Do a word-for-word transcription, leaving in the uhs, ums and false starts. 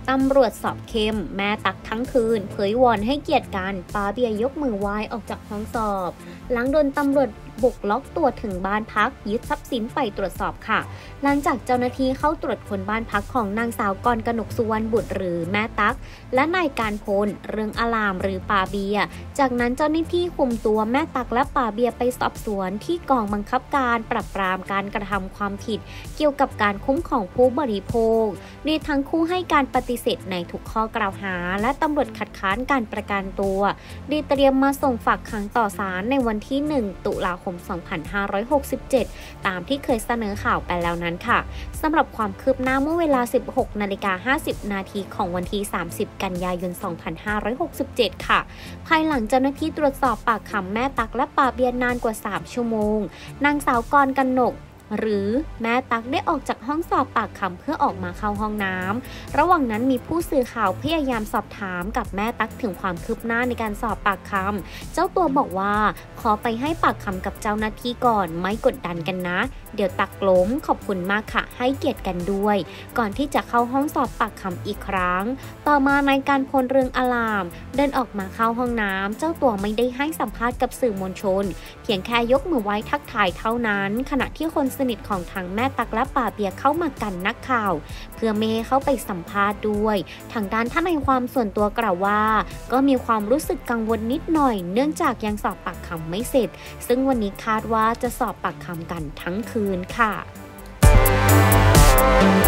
ตำรวจสอบเข้มแม่ตักทั้งคืนเผยวอนให้เกียรติกันปาเบียยกมือไหว้ออกจากห้องสอบหลังโดนตำรวจบุกล็อกตัวถึงบ้านพักยึดทรัพย์สินไปตรวจสอบค่ะหลังจากเจ้าหน้าที่เข้าตรวจค้นบ้านพักของนางสาวกรกนกสุวรรณบุตรหรือแม่ตักและนายการพลเรืองอลามหรือปาเบียจากนั้นเจ้าหน้าที่คุมตัวแม่ตักและปาเบียไปสอบสวนที่กองบังคับการปราบปรามการกระทำความผิดเกี่ยวกับการคุ้มครองผู้บริโภคโดยทั้งคู่ให้การปฏิเสธในทุกข้อกล่าวหาและตำรวจคัดค้านการประกันตัวโดยเตรียมมาส่งฝากขังต่อศาลในวันที่หนึ่งตุลาคมสองพันห้าร้อยหกสิบเจ็ดตามที่เคยเสนอข่าวไปแล้วนั้นค่ะสำหรับความคืบหน้าเมื่อเวลา สิบหกนาฬิกาห้าสิบนาทีของวันที่สามสิบกันยายนสองพันห้าร้อยหกสิบเจ็ดค่ะภายหลังเจ้าหน้าที่ตรวจสอบปากคำแม่ตักและปาเบียนานกว่าสามชั่วโมงนางสาวกรกนกหรือแม่ตักได้ออกจากห้องสอบปากคำเพื่อออกมาเข้าห้องน้ำระหว่างนั้นมีผู้สื่อข่าวพยายามสอบถามกับแม่ตักถึงความคืบหน้าในการสอบปากคำเจ้าตัวบอกว่าขอไปให้ปากคำกับเจ้าหน้าที่ก่อนไม่กดดันกันนะเดี๋ยวตักล้มขอบคุณมากค่ะให้เกียรติกันด้วยก่อนที่จะเข้าห้องสอบปากคำอีกครั้งต่อมาในการพลเรืองอลามเดินออกมาเข้าห้องน้ำเจ้าตัวไม่ได้ให้สัมภาษณ์กับสื่อมวลชนเพียงแค่ยกมือไหว้ทักทายเท่านั้นขณะที่คนสนิทของทางแม่ตักและปาเบียเข้ามากันนักข่าวเพื่อไม่ให้เข้าไปสัมภาษณ์ด้วยทางด้านท่านในความส่วนตัวกล่าวว่าก็มีความรู้สึกกังวลนิดหน่อยเนื่องจากยังสอบปากคำไม่เสร็จซึ่งวันนี้คาดว่าจะสอบปากคำกันทั้งคืนค่ะ